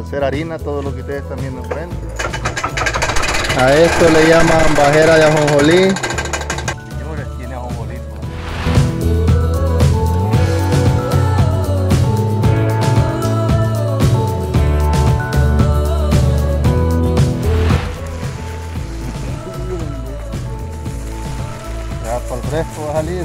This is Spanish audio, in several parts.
hacer harina, todo lo que ustedes están viendo enfrente. A esto le llaman bajera de ajonjolí. Señores, tiene ajonjolí. Ya para el fresco va a salir.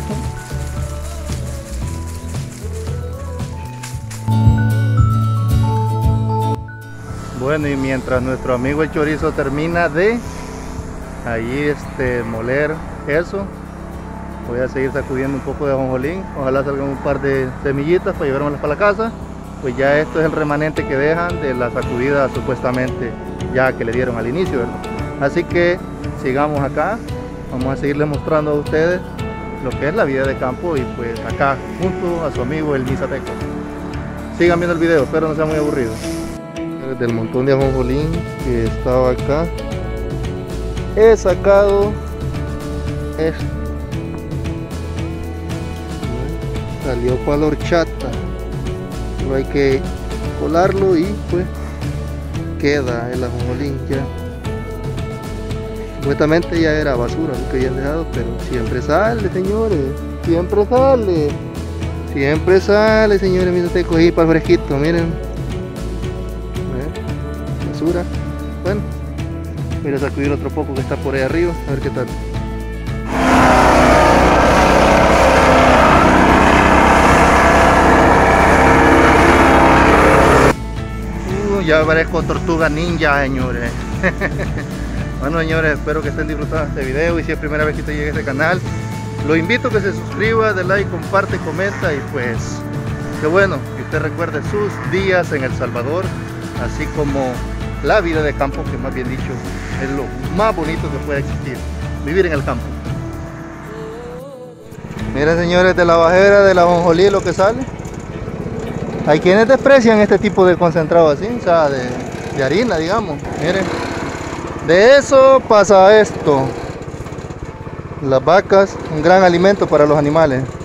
Bueno, y mientras nuestro amigo el chorizo termina de ahí moler eso, voy a seguir sacudiendo un poco de ajonjolín. Ojalá salgan un par de semillitas para llevármelas para la casa. Pues ya esto es el remanente que dejan de la sacudida supuestamente ya que le dieron al inicio, ¿verdad? Así que sigamos acá, vamos a seguirles mostrando a ustedes lo que es la vida de campo y pues acá junto a su amigo el Misateco. Sigan viendo el video, espero no sea muy aburrido. Del montón de ajonjolín que estaba acá, he sacado esto. Salió para la horchata, pero hay que colarlo y pues queda el ajonjolín ya. Supuestamente ya era basura lo que habían dejado, pero siempre sale, señores, siempre sale. Siempre sale, señores. Mira, te cogí para el fresquito, miren. Basura. Bueno, voy a sacudir otro poco que está por ahí arriba, a ver qué tal. Ya parezco tortuga ninja, señores. Bueno, señores, espero que estén disfrutando de este video y si es primera vez que te llegue a este canal, lo invito a que se suscriba, dé like, comparte, comenta y pues, qué bueno que usted recuerde sus días en El Salvador, así como la vida de campo, que más bien dicho es lo más bonito que puede existir, vivir en el campo. Miren, señores, de la bajera de la ajonjolí lo que sale. Hay quienes desprecian este tipo de concentrado así, o sea, de harina, digamos. Miren, de eso pasa esto. Las vacas, un gran alimento para los animales.